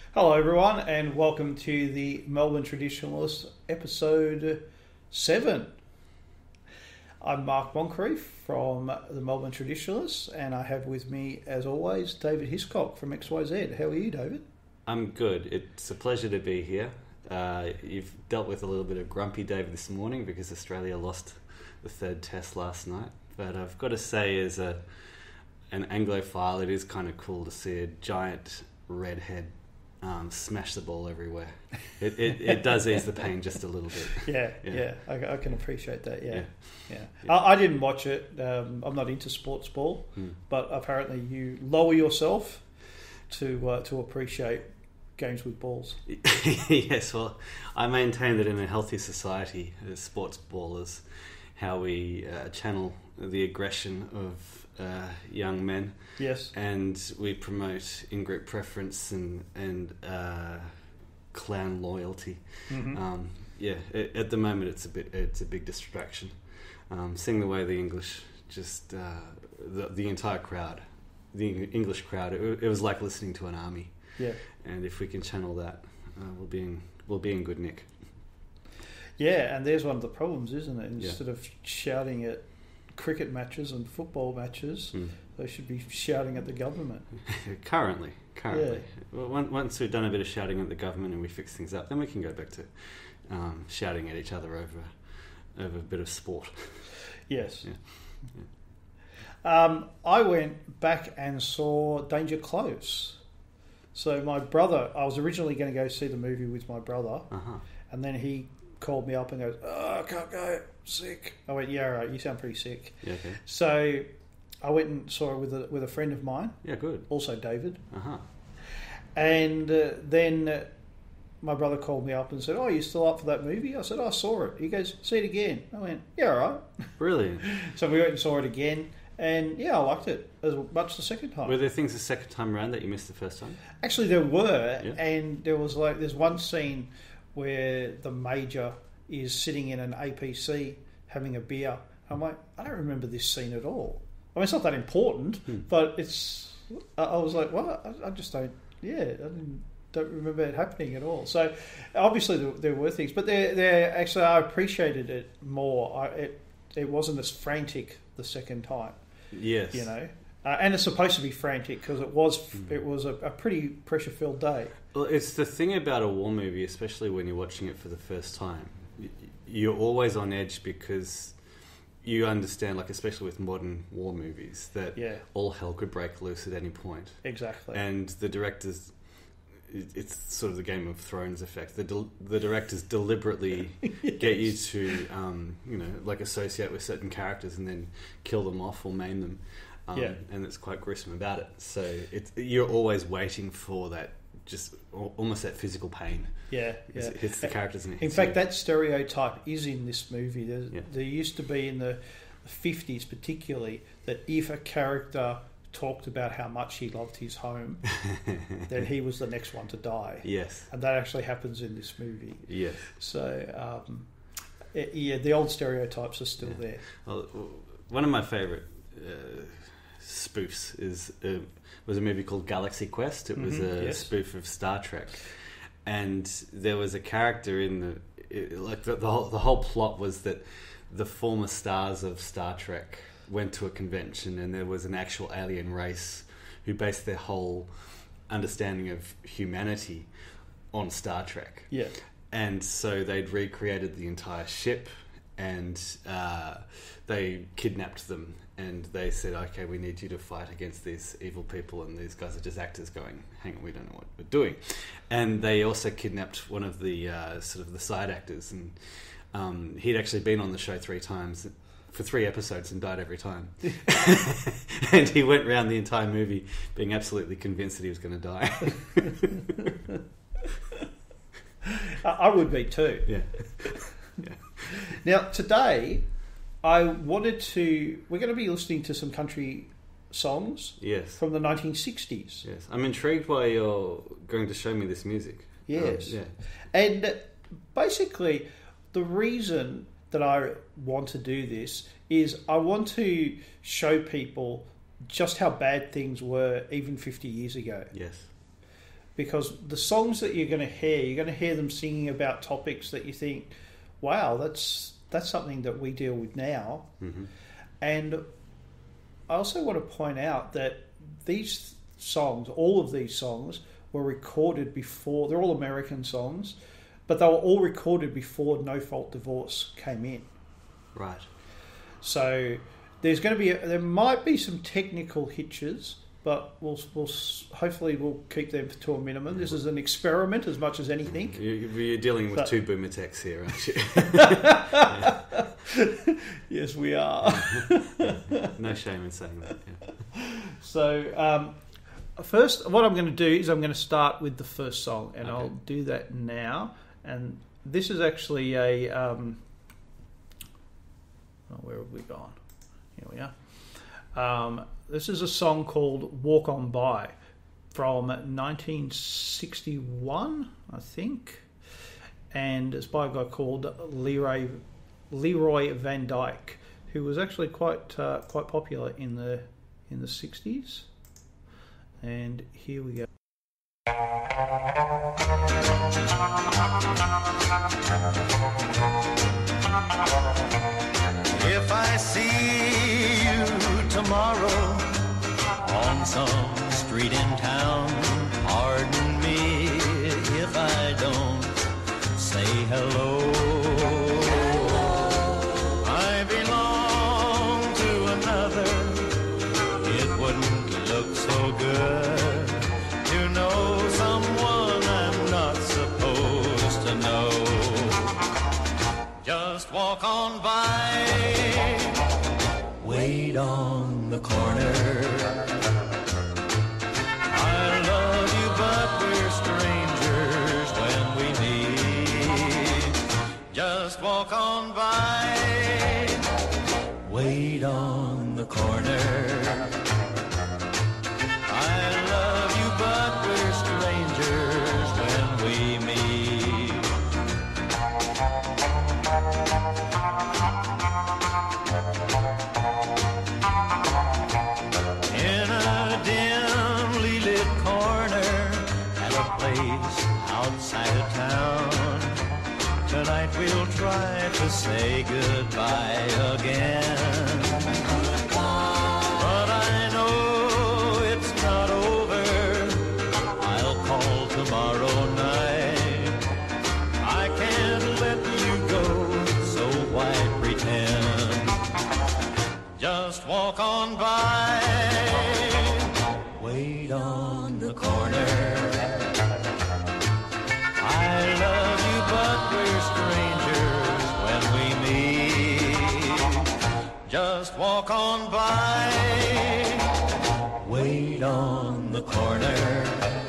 Hello, everyone, and welcome to the Melbourne Traditionalists, episode 7. I'm Mark Moncrief from the Melbourne Traditionalists, and I have with me, as always, David Hiscock from XYZ. How are you, David? I'm good. It's a pleasure to be here. You've dealt with a little bit of grumpy David this morning because Australia lost the third test last night. But I've got to say, as an Anglophile, it is kind of cool to see a giant redhead smash the ball everywhere. It does ease the pain just a little bit. Yeah. I can appreciate that. Yeah. I didn't watch it. I'm not into sports ball, but apparently you lower yourself to appreciate games with balls. Yes, well, I maintain that in a healthy society, sports ball is how we channel the aggression of young men. Yes. And we promote in-group preference and clan loyalty. Mm-hmm. At the moment it's a big distraction. Seeing the way the English just the entire crowd, the English crowd, it was like listening to an army. Yeah. And if we can channel that, we'll be in good nick. Yeah, and there's one of the problems, isn't it? Instead of shouting at cricket matches and football matches, they should be shouting at the government. Currently. Yeah. Once we've done a bit of shouting at the government and we fix things up, then we can go back to shouting at each other over a bit of sport. Yes. Yeah. I went back and saw Danger Close. So my brother, I was originally going to go see the movie with my brother, and then he called me up and goes, "Oh, I can't go, sick." I went, "Yeah, right, you sound pretty sick." Yeah, okay. So I went and saw it with a friend of mine. Yeah, good. Also David. And then my brother called me up and said, "Oh, you still up for that movie?" I said, "I saw it." He goes, "See it again." I went, "Yeah, all right." Brilliant. So we went and saw it again. And I liked it as much the second time. Were there things the second time around that you missed the first time? Actually, there were. Yeah. And there's one scene where the Major is sitting in an APC having a beer. I'm like, I don't remember this scene at all. I mean, it's not that important, but it's. I was like, what? I just don't. Yeah, I don't remember it happening at all. So obviously there were things, but actually I appreciated it more. It wasn't as frantic the second time. Yes, and it's supposed to be frantic because it was a pretty pressure-filled day. Well, it's the thing about a war movie, especially when you're watching it for the first time. You're always on edge because you understand, like especially with modern war movies, that all hell could break loose at any point. Exactly. And the directors, it's sort of the Game of Thrones effect. The directors deliberately get you to, like associate with certain characters and then kill them off or maim them. And it's quite gruesome about it. So you're always waiting for that, just almost that physical pain. Yeah. It hits the characters. In fact, that stereotype is in this movie. There used to be in the 50s particularly that if a character talked about how much he loved his home, then he was the next one to die. Yes. And that actually happens in this movie. Yes. So, the old stereotypes are still there. Well, one of my favourite spoofs was a movie called Galaxy Quest. It was a spoof of Star Trek. And there was a character in the whole plot was that the former stars of Star Trek went to a convention and there was an actual alien race who based their whole understanding of humanity on Star Trek. Yeah. And so they'd recreated the entire ship and they kidnapped them and they said, "Okay, we need you to fight against these evil people," and these guys are just actors going, "Hang on, we don't know what we're doing." And they also kidnapped one of the sort of the side actors, and he'd actually been on the show 3 times for 3 episodes and died every time. And he went around the entire movie being absolutely convinced that he was going to die. I would be too. Yeah. Now, today, we're going to be listening to some country songs from the 1960s. Yes. I'm intrigued why you're going to show me this music. Yes. And basically, the reason that I want to do this is I want to show people just how bad things were even 50 years ago. Yes. because the songs that you're going to hear them singing about topics that you think, wow, that's something that we deal with now. Mm-hmm. And I also want to point out that these songs, all of these songs, were recorded before. They're all American songs, but they were all recorded before No Fault Divorce came in. Right. So there might be some technical hitches, but we'll hopefully we'll keep them to a minimum. This is an experiment as much as anything. You're dealing with two boomer techs here, aren't you? Yes, we are. No shame in saying that. Yeah. So first, what I'm going to do is I'm going to start with the first song, and Okay. I'll do that now. And this is actually a where have we gone? Here we are. This is a song called Walk On By from 1961, I think. And it's by a guy called Leroy Van Dyke, who was actually quite popular in the 60s. And here we go. If I see you tomorrow on some street in town, pardon me if I don't say hello. I belong to another. It wouldn't look so good to know someone I'm not supposed to know. Just walk on by, wait on the corner. I love you, but we're strangers when we meet. Just walk on by, wait on the corner. I love you, but we're strangers when we meet. In a dimly lit corner at a place outside of town, tonight we'll try to say goodbye again. But I know it's not over. I'll call tomorrow night. I can't let you go, so why pretend? Just walk on by, wait on the corner. I love you, but we're strangers when we meet. Just walk on by, wait on the corner.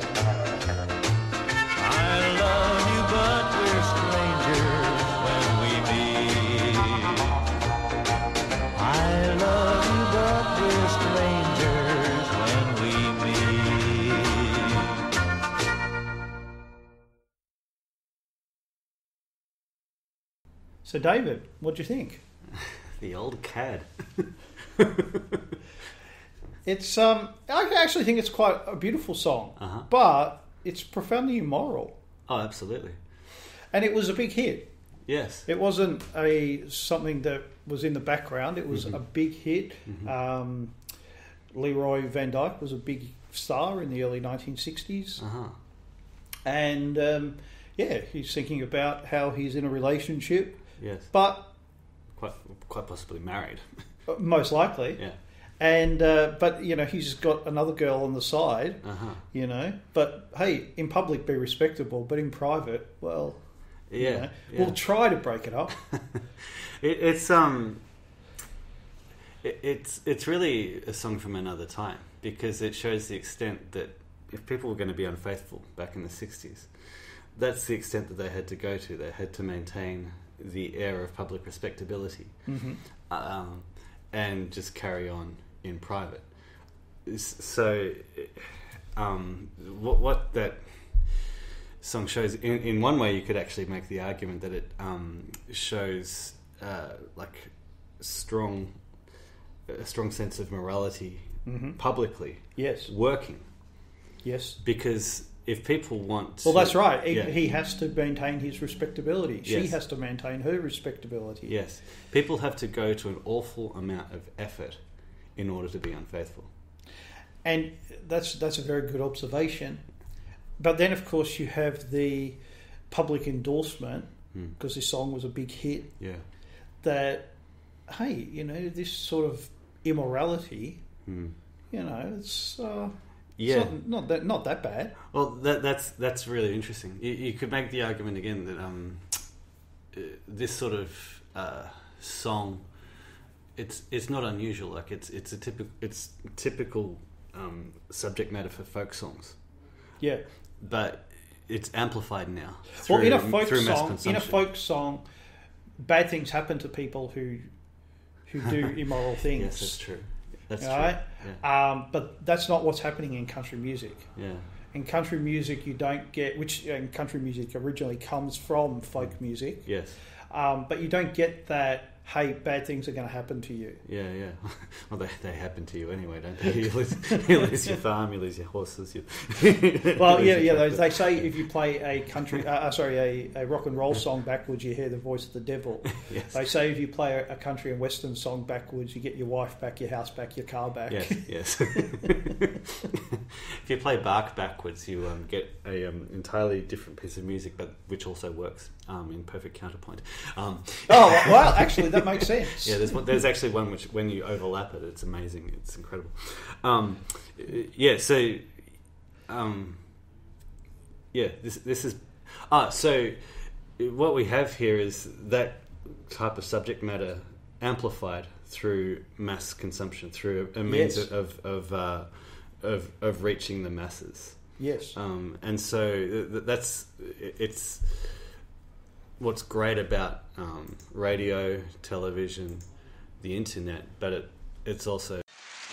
I love you, but we're strangers when we meet. I love you, but we're strangers when we meet. So, David, what do you think? The old cad. It's I actually think it's quite a beautiful song, Uh-huh. but it's profoundly immoral, Oh, absolutely. and it was a big hit. Yes. It wasn't something that was in the background. It was a big hit. Leroy Van Dyke was a big star in the early 1960s, Uh-huh. and he's thinking about how he's in a relationship, Yes. but Quite possibly married. most likely. Yeah. And but he's got another girl on the side. Uh-huh. But hey, in public be respectable, but in private, well, Yeah. we'll try to break it up. It's really a song from another time, because it shows the extent that if people were going to be unfaithful back in the 60s, that's the extent that they had to go to. They had to maintain the air of public respectability, and just carry on in private. So what that song shows, in one way you could actually make the argument that it shows like a strong sense of morality publicly. Yes. Working. Yes. Because if people want to... Well, that's right. Yeah. He has to maintain his respectability. She Yes. has to maintain her respectability. Yes. People have to go to an awful amount of effort in order to be unfaithful. And that's a very good observation. But then, of course, you have the public endorsement, because this song was a big hit, Yeah. that, hey, you know, this sort of immorality, Mm. you know, it's Yeah. not that bad. Well, that's really interesting. You could make the argument again that this sort of song, it's not unusual. Like it's typical subject matter for folk songs. Yeah. But it's amplified now. Well, in a through folk mass song, consumption. bad things happen to people who do immoral things. Yes, that's true. That's true. Right? Yeah. But that's not what's happening in country music. Yeah. In country music, you don't get, country music originally comes from folk music. Yes. But you don't get that, hey, bad things are going to happen to you. Yeah, yeah. Well, they happen to you anyway, don't they? You lose your farm, you lose your horses. Well, yeah. They say if you play a country, a rock and roll song backwards, you hear the voice of the devil. Yes. They say if you play a country and western song backwards, you get your wife back, your house back, your car back. Yes, yes. If you play Bach backwards, you get a entirely different piece of music, but which also works in perfect counterpoint. Oh, well, actually, that makes sense. Yeah, there's actually one which, when you overlap it, it's amazing. It's incredible. This is... so what we have here is that type of subject matter amplified through mass consumption, through a means Yes. of reaching the masses. Yes. And so it's what's great about radio, television, the internet, but it's also...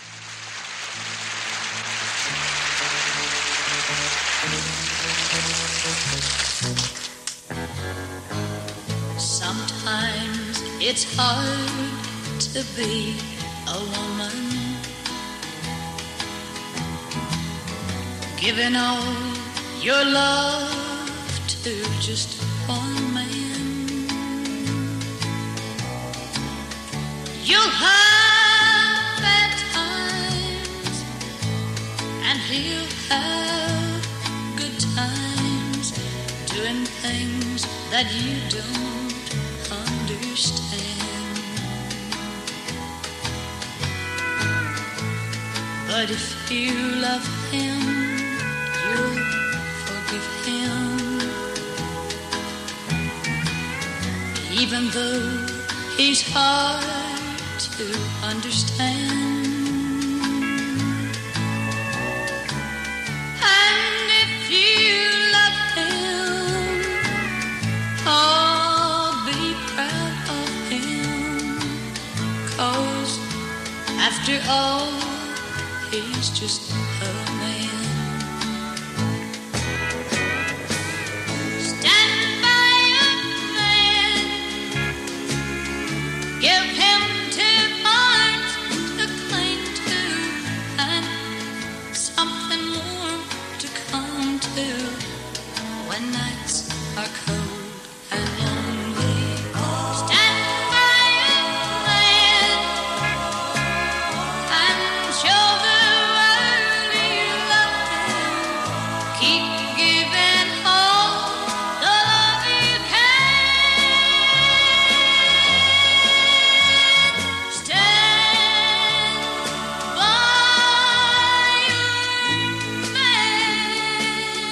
Sometimes it's hard to be a woman, giving all your love to just one man. You'll have bad times and he'll have good times, doing things that you don't understand. But if you love him, you'll forgive him, even though he's hard to understand. And if you love him, oh, be proud of him, 'cause after all, he's just a man. Stand by a man, give him 2 arms to cling to, and something warm to come to when nights are cold and lonely. Stand by a man and show the world you love him. Keep giving all the love you can. Stand by your man.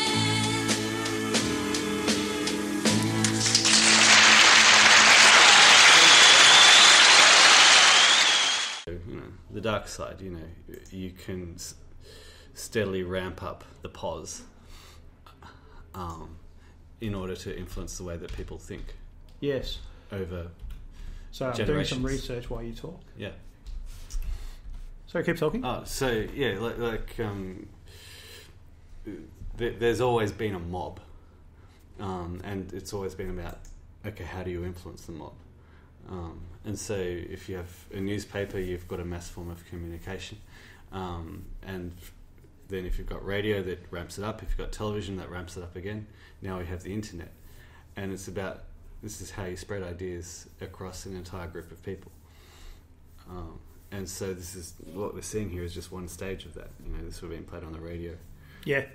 The dark side, you can steadily ramp up the pause in order to influence the way that people think Yes. over So I'm doing generations. some research while you talk. Yeah. So keep talking. There's always been a mob, and it's always been about, okay, how do you influence the mob? And so if you have a newspaper, you've got a mass form of communication, and Then if you've got radio, that ramps it up. If you've got television, that ramps it up again. Now we have the internet. And it's about, this is how you spread ideas across an entire group of people. And so this is, what we're seeing here is just one stage of that. You know, this was being played on the radio. Yeah.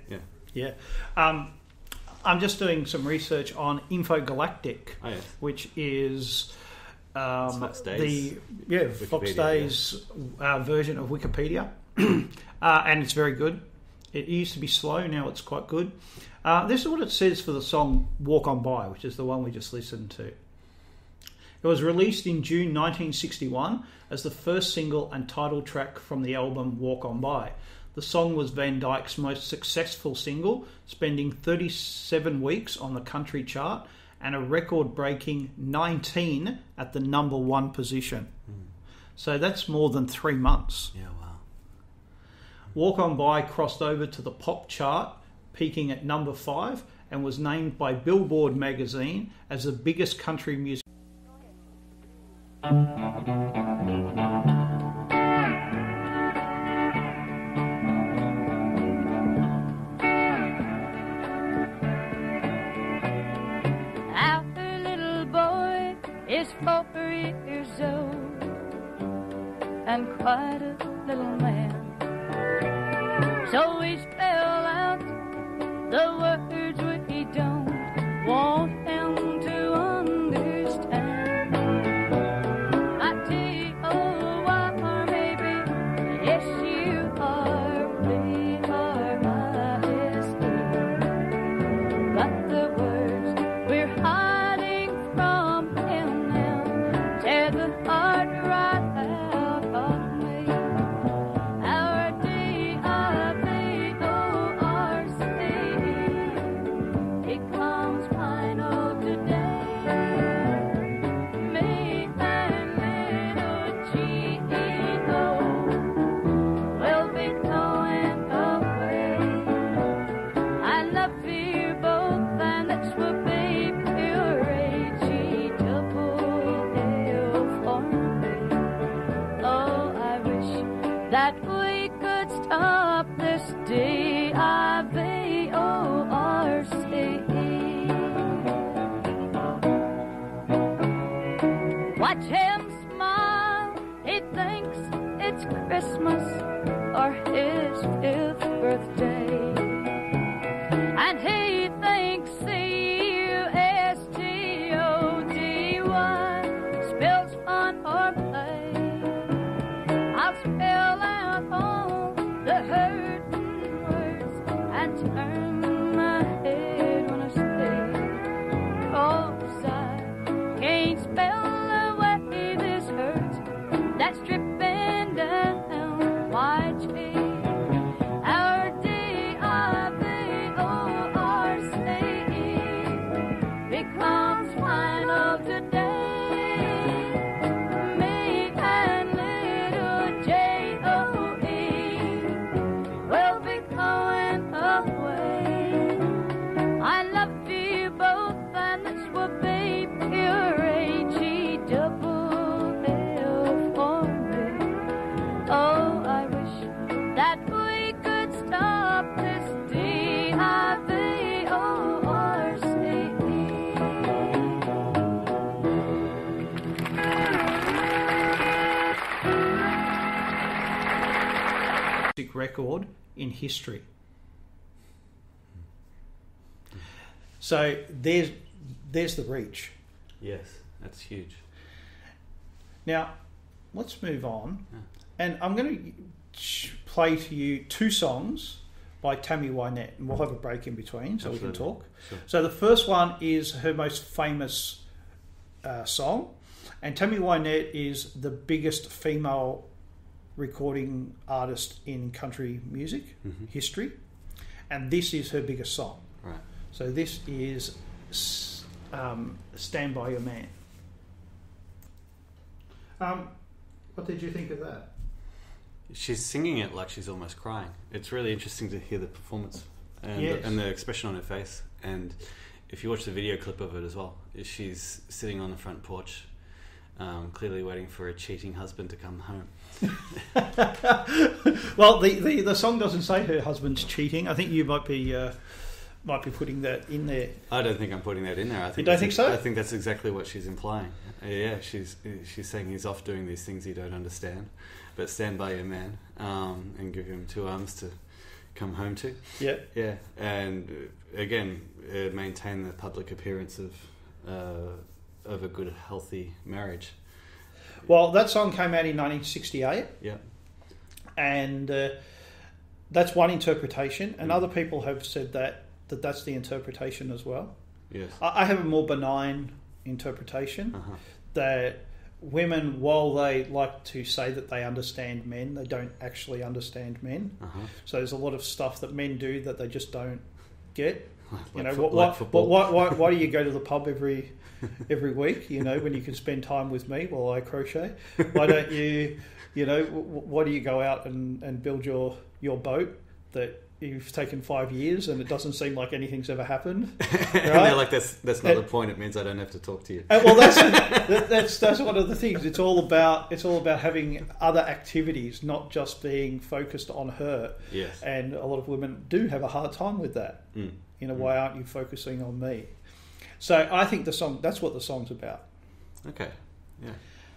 I'm just doing some research on Infogalactic, which is Fox Days. Fox Days version of Wikipedia. And it's very good. It used to be slow, now it's quite good. This is what it says for the song Walk On By, which is the one we just listened to. It was released in June 1961 as the first single and title track from the album Walk On By. The song was Van Dyke's most successful single, spending 37 weeks on the country chart and a record-breaking 19 at the number 1 position. So that's more than 3 months. Yeah, wow. Walk On By crossed over to the pop chart, peaking at number 5, and was named by Billboard magazine as the biggest country music. Our little boy is 4 years old and quite a little man. So we spell out the words we don't want him to understand. I-T-O-Y, baby, yes you are, B-R-I-S-E. But the words we're hiding from him now tear the heart right out of me. Our D-I-V-O-R-C becomes final today. Me and little G-E-O will be going away. I love you both, and that's what be pure A-G-double-L for me. Oh, I wish that we could stop this D-I-V-O-R-C. Watch him smile, he thinks it's Christmas or his 5th birthday. And he thinks C-U-S-T-O-D-Y spells fun or play. I'll spell out all the hurting words and turn my head when I say, 'cause I can't spell away this hurt that's dripping down my cheek. Our D-I-V-O-R-C becomes final today. Me and little J-O-E will be going away. I love you both, and this will be pure A-G-double-L for me. Oh, I wish that we could stop this D-I-V-O-R-C. Record in history. So there's the reach. Yes, that's huge. Now, let's move on. And I'm going to play to you 2 songs by Tammy Wynette, and we'll have a break in between so we can talk. Sure. So the first one is her most famous song, and Tammy Wynette is the biggest female recording artist in country music history, and this is her biggest song. Right. So this is Stand By Your Man. What did you think of that? She's singing it like she's almost crying. It's really interesting to hear the performance and, Yes. and the expression on her face. And if you watch the video clip of it as well, she's sitting on the front porch clearly waiting for a cheating husband to come home. Well, the song doesn't say her husband's cheating. I think you might be putting that in there. I don't think I'm putting that in there. You don't think so? I think that's exactly what she's implying. Yeah, she's saying he's off doing these things you don't understand, but stand by your man and give him 2 arms to come home to. Yeah. Yeah, and again, maintain the public appearance of a good, healthy marriage. Well, that song came out in 1968. Yeah. And that's one interpretation. And other people have said that's the interpretation as well. Yes. I have a more benign interpretation that women, while they like to say that they understand men, they don't actually understand men. So there's a lot of stuff that men do that they just don't get. Why do you go to the pub every week? When you can spend time with me while I crochet. Why don't you? Why do you go out and build your boat that you've taken 5 years and it doesn't seem like anything's ever happened? Right? And they're like, that's not the point. It means I don't have to talk to you. Well, that's one of the things. It's all about having other activities, not just being focused on her. Yes. And a lot of women do have a hard time with that. Why aren't you focusing on me? So I think that's what the song's about. Okay. Yeah.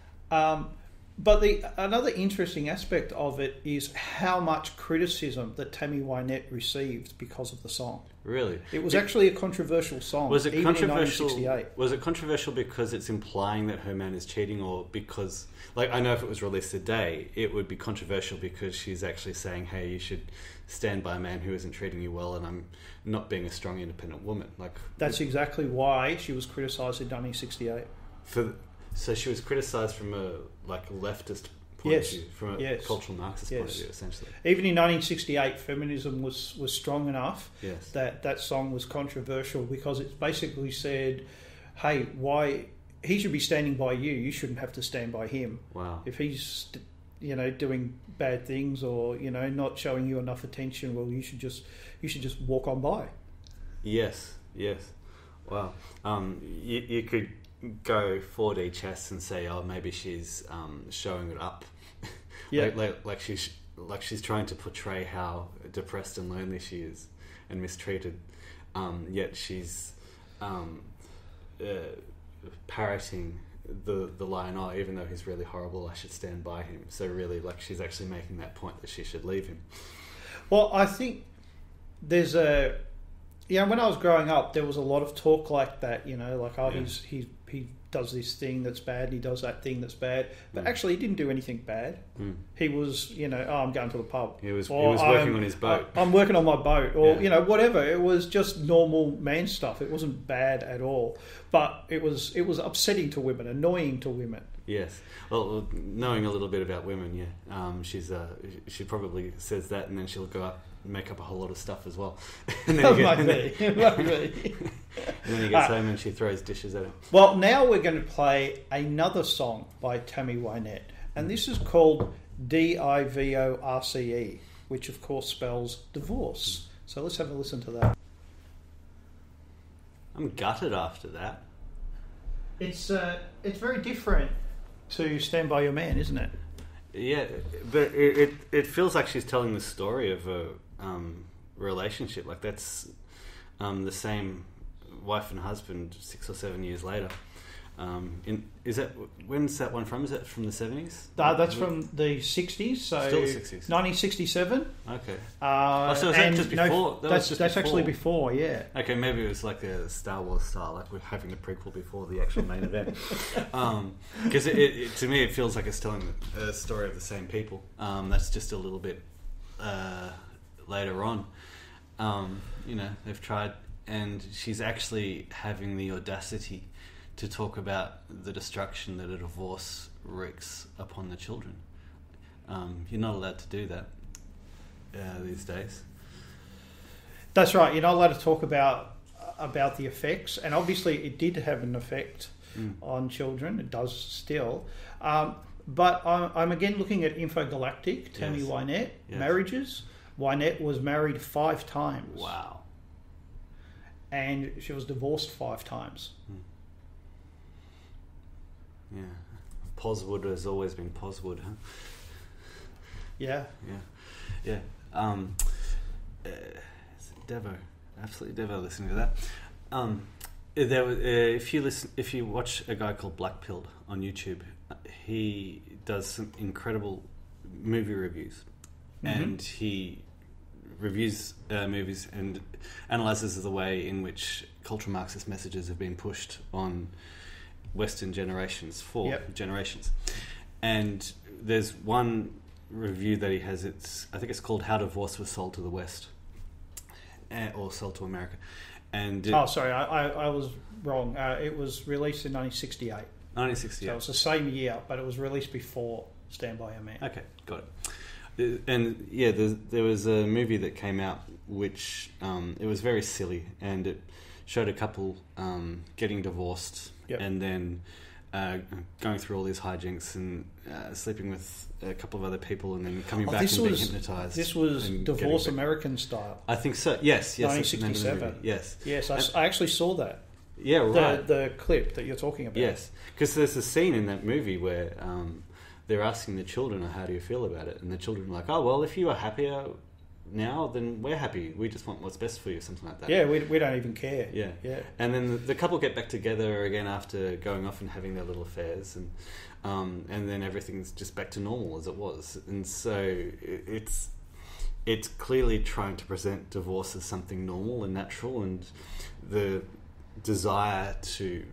But another interesting aspect of it is how much criticism that Tammy Wynette received because of the song. Really? It was actually a controversial song. Was it even controversial? In 1968. Was it controversial because it's implying that her man is cheating, or because, I know if it was released today, it would be controversial because she's actually saying, "Hey, you should stand by a man who isn't treating you well, and I'm not being a strong, independent woman." That's exactly why she was criticised in 1968. So she was criticised from a leftist point of view, from a cultural Marxist point of view, essentially. Even in 1968, feminism was strong enough that song was controversial because it basically said, "Hey, why he should be standing by you? You shouldn't have to stand by him. Wow! If he's doing bad things or not showing you enough attention, well, you should just walk on by." Yes. Wow. You could go 4D chess and say, "Oh, maybe she's showing it up." Yeah. like she's trying to portray how depressed and lonely she is and mistreated. Yet she's parroting the line, "Oh, even though he's really horrible, I should stand by him." So really, she's actually making that point that she should leave him. Well, I think there's when I was growing up, there was a lot of talk like that. He does this thing that's bad, and he does that thing that's bad. But actually, he didn't do anything bad. He was, I'm going to the pub. He was working on his boat. I'm working on my boat, or whatever. It was just normal man stuff. It wasn't bad at all, but it was upsetting to women, annoying to women. Yes. Well, knowing a little bit about women, she probably says that, and then she'll go up and make up a whole lot of stuff as well. And then Might be. And then he gets home and she throws dishes at him. Well, now we're going to play another song by Tammy Wynette, and this is called Divorce, which of course spells divorce. So let's have a listen to that. I'm gutted after that. It's very different to Stand By Your Man, isn't it? Yeah, but it feels like she's telling the story of a relationship. That's the same wife and husband 6 or 7 years later. When's that one from? Is that from the 70s? That's from the 60s. So still the 60s. 1967. Okay. So is that just before? That's actually before, yeah. Okay, maybe it was like a Star Wars style, like we're having the prequel before the actual main event. Because to me, it feels like it's telling a story of the same people. That's just a little bit later on. They've tried, and she's actually having the audacity to talk about the destruction that a divorce wreaks upon the children. You're not allowed to do that these days. That's right. You're not allowed to talk about the effects, and obviously it did have an effect on children. It does still. But I'm again looking at Infogalactic, Tammy Wynette, marriages. Wynette was married 5 times. Wow. And she was divorced 5 times. Yeah. Poswood has always been Poswood, huh? Yeah. Yeah. Devo, absolutely Devo. Listening to that. There was, if you watch a guy called Black Pilled on YouTube, he does some incredible movie reviews, and he reviews movies and analyzes the way in which cultural Marxist messages have been pushed on Western generations for generations. And there's one review that he has. I think it's called "How Divorce Was Sold to the West," or sold to America. And sorry, I was wrong. It was released in 1968. 1968. So it's the same year, but it was released before Stand By Your Man. Okay, got it. And yeah, there was a movie that came out which it was very silly, and it showed a couple getting divorced and then going through all these hijinks and sleeping with a couple of other people and then coming back and being hypnotised. This was Divorce American style. I think so. Yes. 1967. Yes. Yes, I actually saw that. Yeah, right. The clip that you're talking about. Yes, because there's a scene in that movie where they're asking the children, how do you feel about it? And the children are like, oh, well, if you are happier now, then we're happy. We just want what's best for you, something like that. Yeah, we don't even care. Yeah. And then the couple get back together again after going off and having their little affairs, and then everything's just back to normal as it was. And so it's clearly trying to present divorce as something normal and natural, and the desire to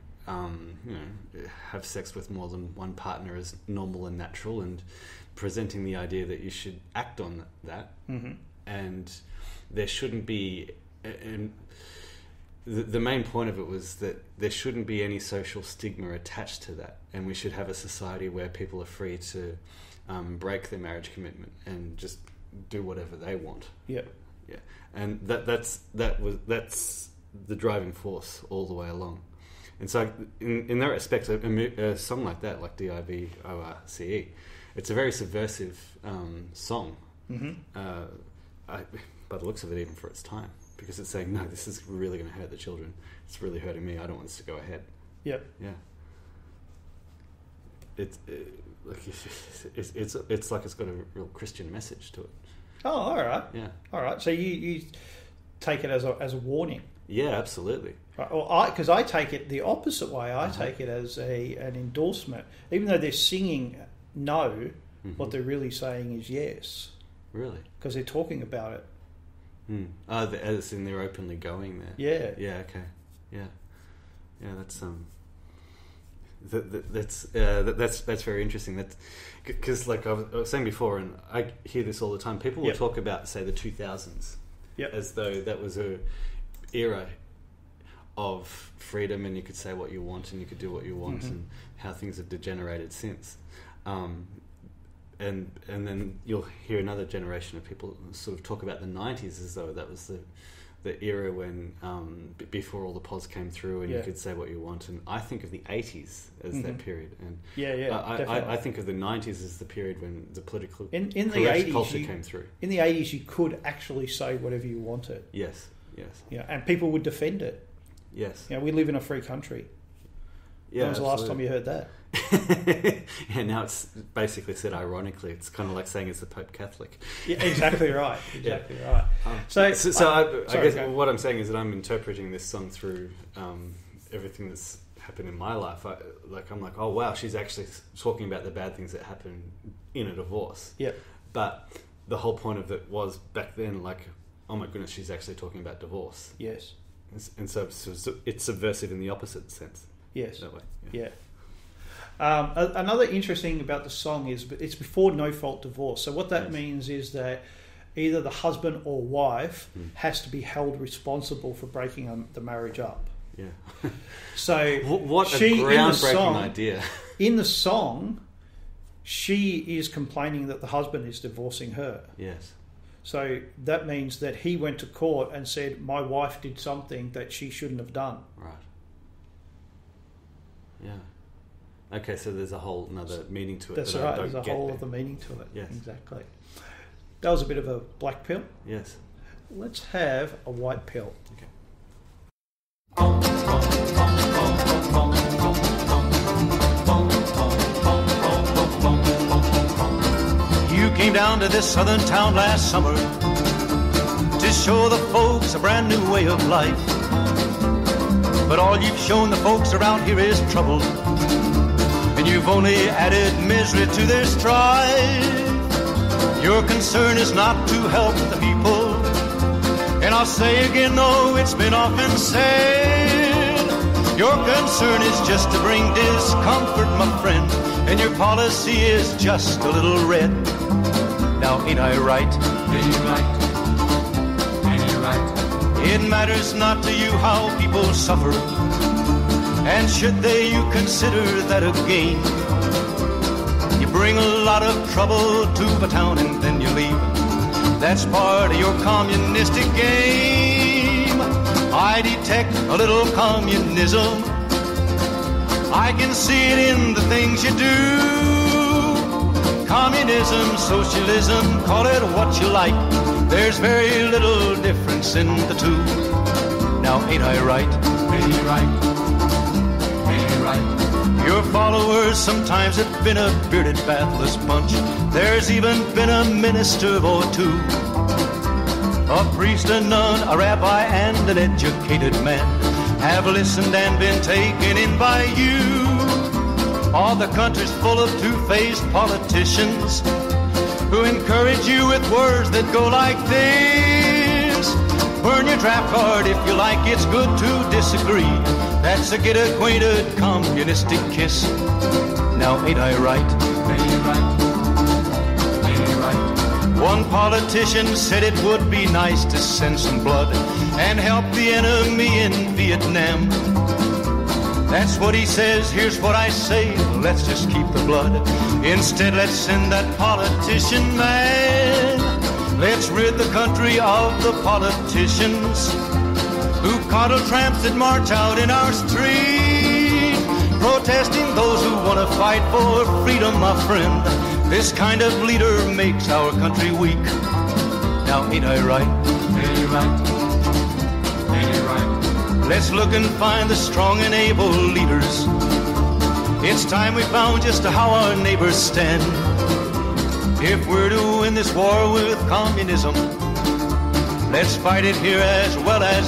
have sex with more than one partner is normal and natural, and presenting the idea that you should act on that. Mm-hmm. And there shouldn't be... And the main point of it was that there shouldn't be any social stigma attached to that, and we should have a society where people are free to break their marriage commitment and just do whatever they want. Yeah. And that's the driving force all the way along. And so in that respect, a song like that, like DIVORCE, it's a very subversive song. Mm-hmm. By the looks of it, even for its time, because it's saying, no, this is really going to hurt the children. It's really hurting me. I don't want this to go ahead. Yep. Yeah. It's like it's got a real Christian message to it. Oh, all right. Yeah. All right. So you take it as a warning. Yeah, absolutely. Right. Well, because I take it the opposite way. I take it as an endorsement, even though they're singing no. Mm-hmm. What they're really saying is yes. Really? Because they're talking about it. As in they're openly going there. Yeah. Yeah. Okay. Yeah. That's very interesting. That's because, like I was saying before, and I hear this all the time. People will talk about, say, the 2000s, as though that was a era of freedom, and you could say what you want, and you could do what you want, and how things have degenerated since. And then you'll hear another generation of people sort of talk about the 90s as though that was the era when before all the pos came through and you could say what you want. And I think of the 80s as that period. And I think of the 90s as the period when the political in the 80s culture came through. In the 80s, you could actually say whatever you wanted. Yes. Yeah, and people would defend it. Yes. We live in a free country. Yeah, when was the last time you heard that? Yeah, now it's basically said ironically. It's kind of like saying it's the Pope Catholic. Yeah, exactly right. Right. So I guess what I'm saying is that I'm interpreting this song through everything that's happened in my life. I'm like, oh wow, she's actually talking about the bad things that happen in a divorce. Yeah. But the whole point of it was back then, like, oh my goodness, she's actually talking about divorce. Yes. And so it's subversive in the opposite sense. Yes. That way. Yeah. Another interesting about the song is it's before no fault divorce. So what that means is that either the husband or wife has to be held responsible for breaking the marriage up. Yeah. So what a groundbreaking idea. In the song, she is complaining that the husband is divorcing her. Yes. So that means that he went to court and said, my wife did something that she shouldn't have done. Right. Yeah. Okay, so there's a whole another meaning to it. That's right, there's a whole other meaning to it. Yes. Exactly. That was a bit of a black pill. Yes. Let's have a white pill. Okay. came down to this southern town last summer to show the folks a brand new way of life. But all you've shown the folks around here is trouble, and you've only added misery to their strife. Your concern is not to help the people, and I'll say again, though it's been often said, your concern is just to bring discomfort, my friend, and your policy is just a little red. Now ain't I right? Ain't you right? Ain't you right? It matters not to you how people suffer, and should they, you consider that a gain. You bring a lot of trouble to a town and then you leave. That's part of your communistic game. I detect a little communism. I can see it in the things you do. Communism, socialism, call it what you like. There's very little difference in the two. Now ain't I right? Ain't you right? Ain't you right? Your followers sometimes have been a bearded, bathless bunch. There's even been a minister or two, a priest, a nun, a rabbi, and an educated man have listened and been taken in by you. All the country's full of two-faced politicians who encourage you with words that go like this. Burn your draft card if you like, it's good to disagree. That's a get-acquainted communistic kiss. Now ain't I right? Ain't you right? Ain't you right? One politician said it would be nice to send some blood and help the enemy in Vietnam. That's what he says, here's what I say, let's just keep the blood. Instead, let's send that politician man. Let's rid the country of the politicians who coddle tramps that march out in our street, protesting those who want to fight for freedom, my friend. This kind of leader makes our country weak. Now ain't I right? Ain't you right? Ain't you right? Let's look and find the strong and able leaders. It's time we found just how our neighbors stand. If we're to win this war with communism, let's fight it here as well as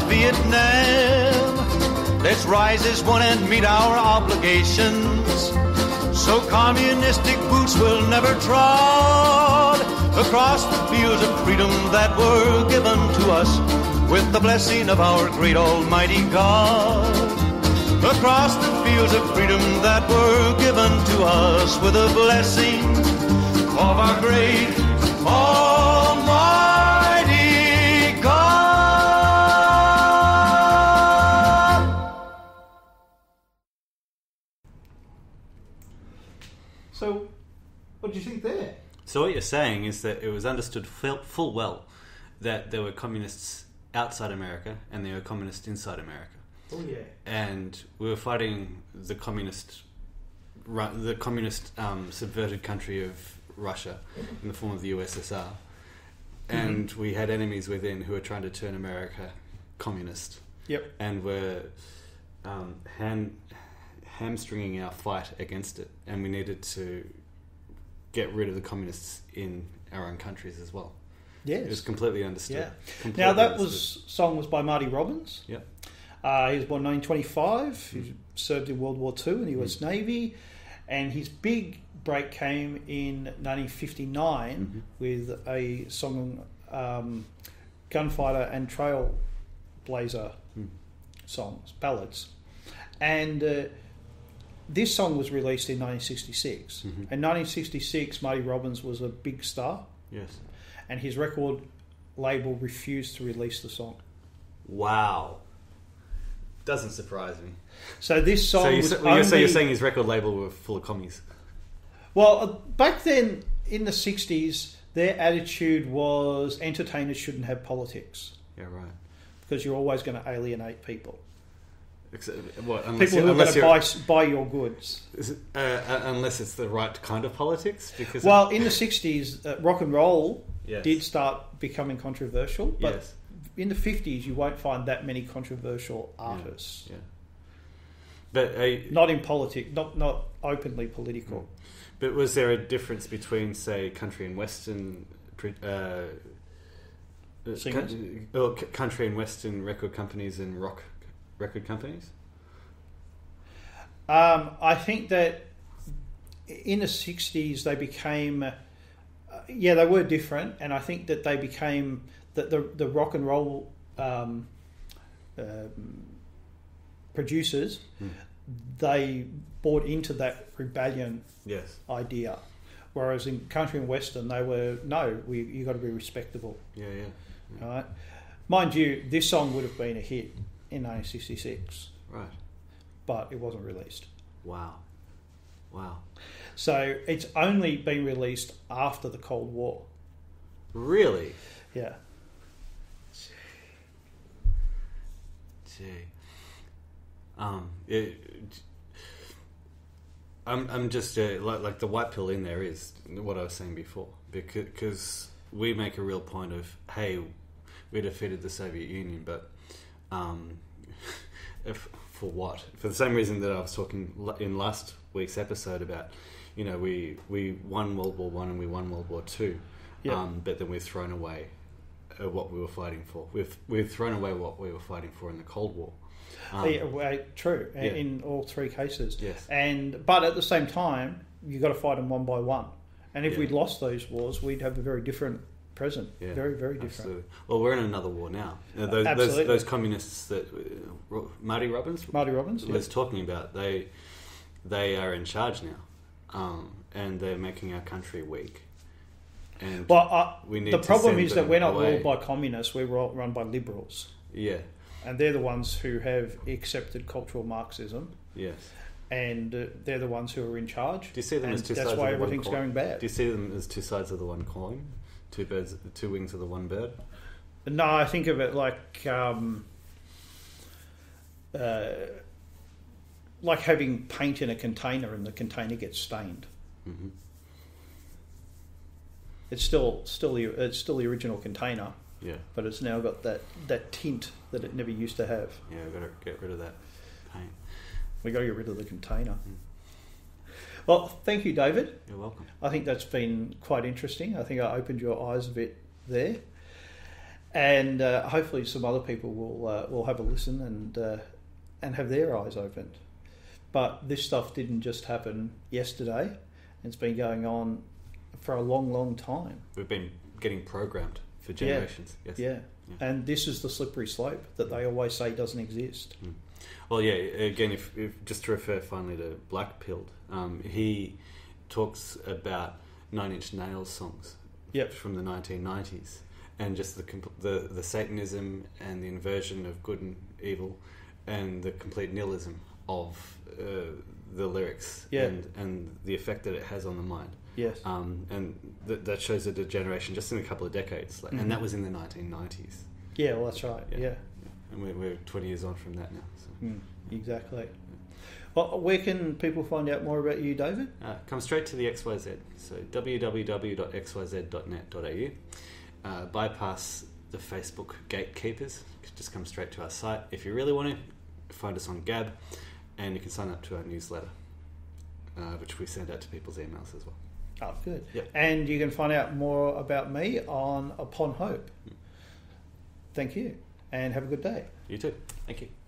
Vietnam. Let's rise as one and meet our obligations, so communistic boots will never trod across the fields of freedom that were given to us with the blessing of our great almighty God. Across the fields of freedom that were given to us with the blessing of our great almighty God. So, what do you think there? So what you're saying is that it was understood full well that there were communists outside America and there were communists inside America. Oh yeah. And we were fighting the communist subverted country of Russia in the form of the USSR, and we had enemies within who were trying to turn America communist. Yep. And were hamstringing our fight against it, and we needed to get rid of the communists in our own countries as well. Yes. It was completely understood. Yeah. Completely Now that understood. song was by Marty Robbins. Yep. He was born in 1925. He served in World War II in the US Navy, and his big break came in 1959 with a song, Gunfighter and Trailblazer songs, ballads. And this song was released in 1966. In 1966, Marty Robbins was a big star. Yes. And his record label refused to release the song. Wow. Doesn't surprise me. So this song So you're saying his record label were full of commies? Well, back then, in the 60s, their attitude was entertainers shouldn't have politics. Yeah, right. Because you're always going to alienate people. People who are going to buy your goods. Unless it's the right kind of politics? Because in the 60s, rock and roll did start becoming controversial, but in the 50s, you won't find that many controversial artists. Yeah. But not in politics, not openly political. But was there a difference between, say, country and western country and western record companies and rock record companies? I think that in the 60s they became, they were different, and I think that they became the rock and roll producers. They bought into that rebellion idea, whereas in country and western they were you got to be respectable. Right, mind you, this song would have been a hit in 1966, right, but it wasn't released. Wow. So it's only been released after the Cold War. Really? Yeah. Gee. I'm just like the white pill in there is what I was saying before, because we make a real point of, hey, we defeated the Soviet Union, but for what? For the same reason that I was talking in last week's episode about, we won World War One and we won World War Two, but then we've thrown away what we were fighting for. We've thrown away what we were fighting for in the Cold War. True, in all three cases. Yes. But at the same time, you've got to fight them one by one. And if we'd lost those wars, we'd have a very different present. Yeah, very, very different. Absolutely. Well, we're in another war now. Those communists that Marty Robbins was talking about, they are in charge now, and they're making our country weak. And we need the to problem send is that them we're not away. ruled by communists; we're run by liberals. Yeah. And they're the ones who have accepted cultural Marxism. Yes. And they're the ones who are in charge. Do you see them as two sides of the one coin? That's why everything's going bad. Do you see them as two sides of the one coin? Two wings of the one bird? No, I think of it like having paint in a container and the container gets stained. Mm-hmm. It's still the original container. Yeah. But it's now got that tint that it never used to have. Yeah, we've got to get rid of that paint. We've got to get rid of the container. Well, thank you, David. You're welcome. I think that's been quite interesting. I think I opened your eyes a bit there. And hopefully some other people will have a listen and have their eyes opened. But this stuff didn't just happen yesterday. It's been going on for a long, long time. We've been getting programmed for generations. Yeah. Yes. Yeah. And this is the slippery slope that they always say doesn't exist. Well, yeah, again, if just to refer finally to Black Pilled, he talks about Nine Inch Nails songs from the 1990s, and just the Satanism and the inversion of good and evil, and the complete nihilism of the lyrics, and the effect that it has on the mind. Yes. And that shows a degeneration just in a couple of decades, and that was in the 1990s. Yeah, well, that's right. Yeah. And we're 20 years on from that now. So. Exactly. Well, where can people find out more about you, David? Come straight to the XYZ. So www.xyz.net.au. Bypass the Facebook gatekeepers. Just come straight to our site. If you really want to, find us on Gab, and you can sign up to our newsletter, which we send out to people's emails as well. Oh, good. Yep. And you can find out more about me on Upon Hope. Thank you, and have a good day. You too. Thank you.